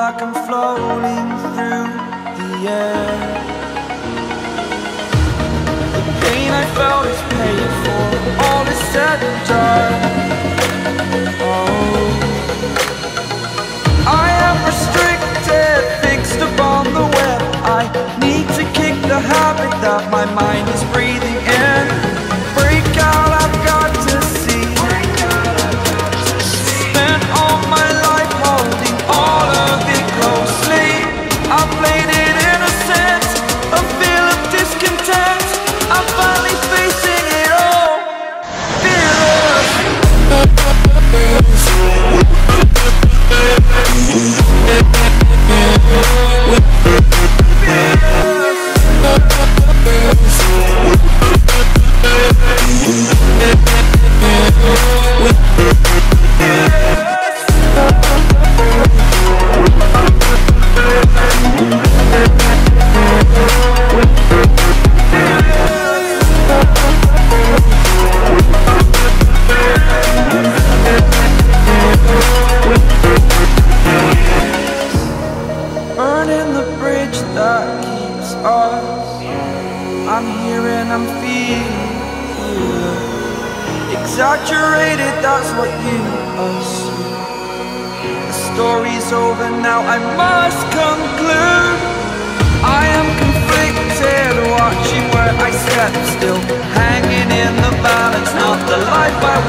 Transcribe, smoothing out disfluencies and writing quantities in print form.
like I'm floating through the air. The pain I felt is paid for, all is said and done. Oh, I am restricted, fixed upon the web. I need to kick the habit that my mind is breathing in. Break out, I've got to see. Spent all my life holding all of it closely. I played it innocent, a feel of discontent. I'm finally facing it all, fearless. Burning the bridge that keeps us. I'm here and I'm feeling you. Exaggerated, that's what you assume. The story's over now, I must conclude. I am conflicted, watching where I step still, hanging in the balance, not the life I